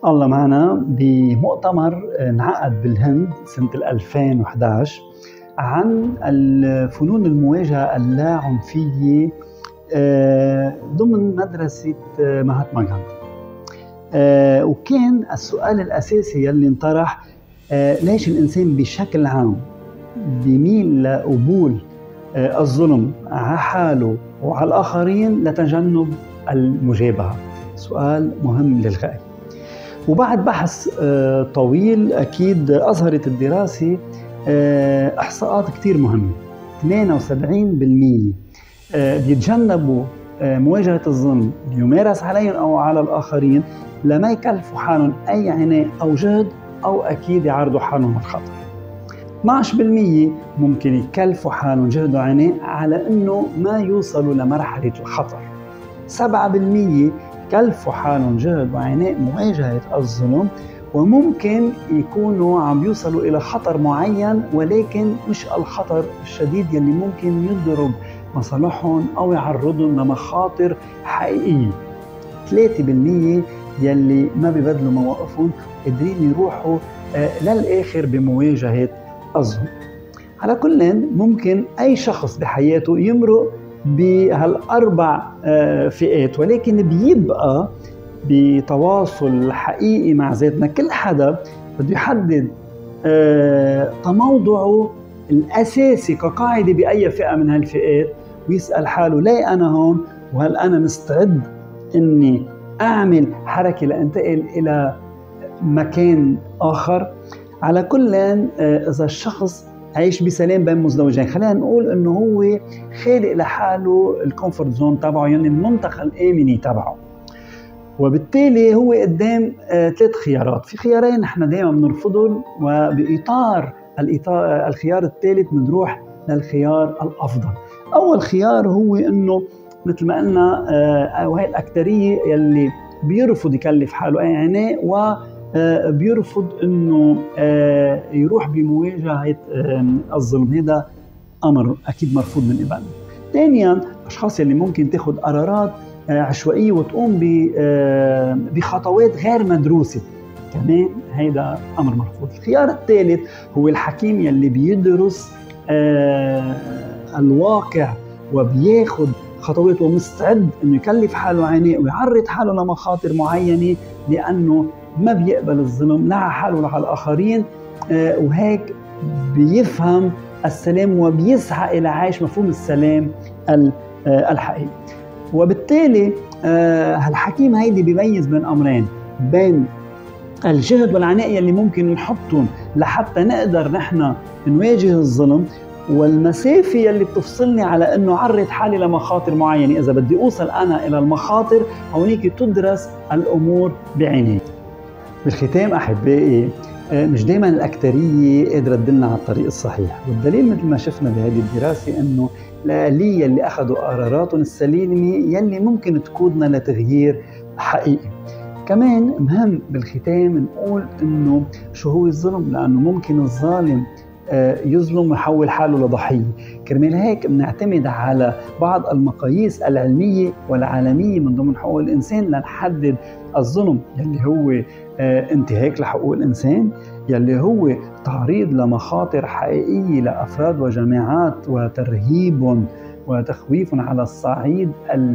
الله معنا بمؤتمر انعقد بالهند سنة 2011 عن الفنون المواجهة اللاعنفية ضمن مدرسة مهاتما غاندي. وكان السؤال الأساسي يلي انطرح ليش الإنسان بشكل عام بيميل لقبول الظلم على حاله وعلى الآخرين لتجنب المجابهة. سؤال مهم للغاية. وبعد بحث طويل أكيد أظهرت الدراسة إحصاءات كتير مهمة. 78% بيتجنبوا مواجهة الظلم يمارس عليهم أو على الآخرين لما يكلفوا حالهم أي عناء أو جهد أو أكيد يعرضوا حالهم للخطر. 12% ممكن يكلفوا حالهم جهد وعناء على أنه ما يوصلوا لمرحلة الخطر. 7% كلفوا حالهم جهد وعناء مواجهة الظلم وممكن يكونوا عم يوصلوا إلى خطر معين ولكن مش الخطر الشديد يلي ممكن يضرب مصالحهم أو يعرضهم لمخاطر حقيقية. 3% يلي ما بيبدلوا مواقفهم قادرين يروحوا للآخر بمواجهة الظلم. على كل ممكن أي شخص بحياته يمرق بهالأربع فئات، ولكن بيبقى بتواصل حقيقي مع ذاتنا. كل حدا بده يحدد تموضعه الأساسي كقاعدة بأي فئة من هالفئات ويسأل حاله ليه أنا هون، وهل أنا مستعد أني أعمل حركة لأنتقل إلى مكان آخر. على كل إذا الشخص عايش بسلام بين مزدوجين، خلينا نقول انه هو خالق لحاله الكومفورت زون تبعه، يعني المنطقه الامنه تبعه، وبالتالي هو قدام 3 خيارات. في خيارين نحن دائما بنرفضهم، وباطار الخيار الثالث بنروح للخيار الافضل. اول خيار هو انه مثل ما قلنا وهي الاكثريه يلي بيرفض يكلف حاله اي عناء بيرفض انه يروح بمواجهه الظلم. هذا امر اكيد مرفوض من قبلنا. ثانيا اشخاص اللي ممكن تاخذ قرارات عشوائيه وتقوم بخطوات غير مدروسه، كمان هذا امر مرفوض. الخيار الثالث هو الحكيم يلي بيدرس الواقع وبياخذ خطوات ومستعد انه يكلف حاله عناء ويعرض حاله لمخاطر معينه لانه ما بيقبل الظلم لا على حاله ولا على الآخرين، وهيك بيفهم السلام وبيسعى إلى عيش مفهوم السلام الحقيقي. وبالتالي هالحكيم هيدي بيميز بين أمرين، بين الجهد والعناء اللي ممكن نحطهم لحتى نقدر نحن نواجه الظلم، والمسافة اللي بتفصلني على أنه عرض حالي لمخاطر معينة. إذا بدي أوصل أنا إلى المخاطر هونيك تدرس الأمور بعناية. بالختام أحبائي، مش دايما الأكترية قادرة تدلنا على الطريق الصحيح، والدليل مثل ما شفنا بهذه الدراسة أنه الآلية اللي أخذوا قراراتهم السليمة يلي ممكن تقودنا لتغيير حقيقي. كمان مهم بالختام نقول أنه شو هو الظلم، لأنه ممكن الظالم يظلم ويحول حاله لضحية. كرمال هيك بنعتمد على بعض المقاييس العلمية والعالمية من ضمن حقوق الإنسان لنحدد الظلم يلي هو انتهاك لحقوق الإنسان، يلي هو تعريض لمخاطر حقيقية لأفراد وجماعات وترهيب وتخويف على الصعيد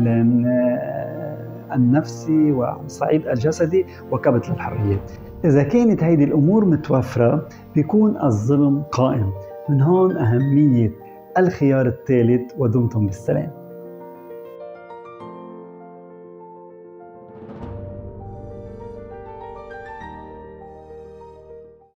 النفسي والصعيد الجسدي وكبت للحريات. إذا كانت هيدي الأمور متوفرة بيكون الظلم قائم. من هون أهمية الخيار الثالث، ودمتم بالسلام.